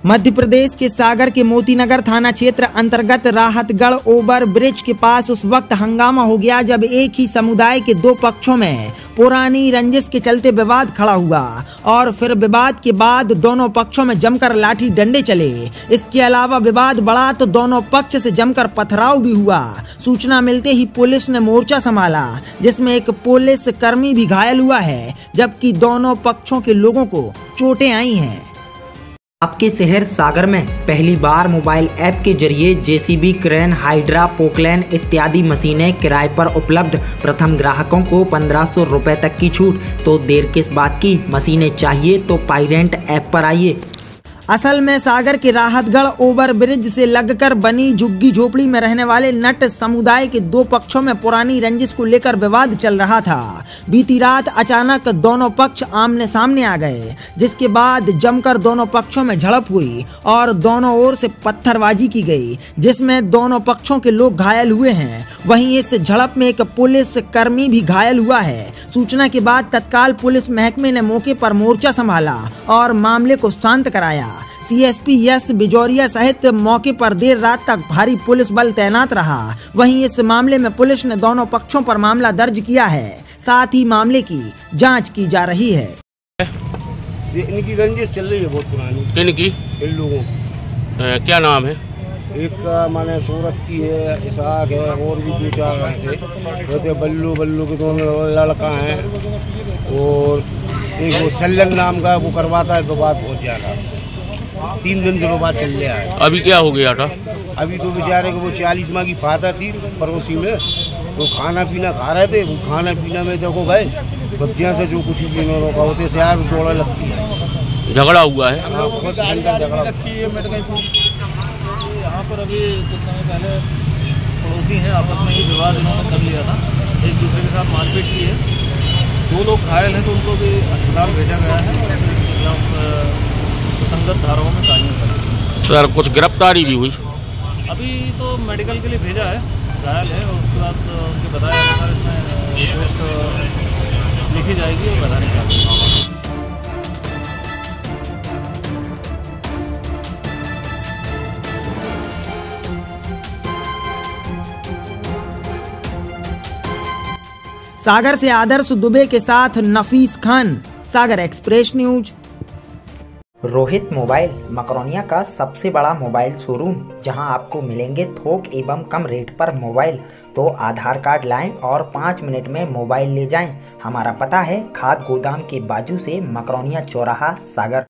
मध्य प्रदेश के सागर के मोतीनगर थाना क्षेत्र अंतर्गत राहतगढ़ ओवर ब्रिज के पास उस वक्त हंगामा हो गया जब एक ही समुदाय के दो पक्षों में पुरानी रंजिश के चलते विवाद खड़ा हुआ और फिर विवाद के बाद दोनों पक्षों में जमकर लाठी डंडे चले। इसके अलावा विवाद बढ़ा तो दोनों पक्ष से जमकर पथराव भी हुआ। सूचना मिलते ही पुलिस ने मोर्चा संभाला, जिसमें एक पुलिस कर्मी भी घायल हुआ है, जबकि दोनों पक्षों के लोगों को चोटें आई हैं। आपके शहर सागर में पहली बार मोबाइल ऐप के जरिए जेसीबी, क्रेन, हाइड्रा, पोकलैन इत्यादि मशीनें किराए पर उपलब्ध। प्रथम ग्राहकों को 1500 रुपए तक की छूट। तो देर किस बात की, मशीनें चाहिए तो पाईरेंट ऐप पर आइए। असल में सागर के राहतगढ़ ओवर ब्रिज से लगकर बनी झुग्गी झोपड़ी में रहने वाले नट समुदाय के दो पक्षों में पुरानी रंजिश को लेकर विवाद चल रहा था। बीती रात अचानक दोनों पक्ष आमने सामने आ गए, जिसके बाद जमकर दोनों पक्षों में झड़प हुई और दोनों ओर से पत्थरबाजी की गई, जिसमें दोनों पक्षों के लोग घायल हुए हैं। वहीं इस झड़प में एक पुलिस कर्मी भी घायल हुआ है। सूचना के बाद तत्काल पुलिस महकमे ने मौके पर मोर्चा संभाला और मामले को शांत कराया। सीएसपी यस बिजौरिया सहित मौके पर देर रात तक भारी पुलिस बल तैनात रहा। वहीं इस मामले में पुलिस ने दोनों पक्षों पर मामला दर्ज किया है, साथ ही मामले की जांच की जा रही है। इनकी रंजिश चल रही है बहुत पुरानी। इनकी इन लोगों क्या नाम है? एक का माने सूरत की है, इसाक है, और भी दो चार से कहते बल्लू के दोनों लड़का हैं, और एक वो सल्लन नाम का वो करवाता है। विवाद बहुत ज्यादा 3 दिन से विवाद चल रहा है। अभी क्या हो गया था? अभी तो बेचारे को वो 40 माह की फादर थी पड़ोसी में, वो खाना पीना खा रहे थे। वो खाना पीना में देखो गए बच्चियाँ से जो कुछ भी नहीं रोका होते से आग दौड़ा लगती है। झगड़ा हुआ है। बहुत भयंकर झगड़ा। यहाँ पर अभी कुछ समय पहले पड़ोसी हैं, आपस में ही विवाद इन्होंने कर लिया था, एक दूसरे के साथ मारपीट की है। 2 लोग घायल हैं तो उनको भी अस्पताल भेजा गया है। सुसंगत धाराओं में कानून सर कुछ गिरफ्तारी भी हुई? अभी तो मेडिकल के लिए भेजा है, घायल है, और उसके बाद उनके बताया अनुसार इसमें रिपोर्ट लिखी जाएगी और बताने का। सागर से आदर्श दुबे के साथ Nafees Khan, Sagar express news. Rohit mobile Makronia का सबसे बड़ा मोबाइल शोरूम, जहां आपको मिलेंगे थोक एवं कम रेट पर मोबाइल। तो आधार कार्ड लाएं और 5 मिनट में मोबाइल ले जाएं। हमारा पता है खाद गोदाम के बाजू से, मकरोनिया चौराहा, सागर।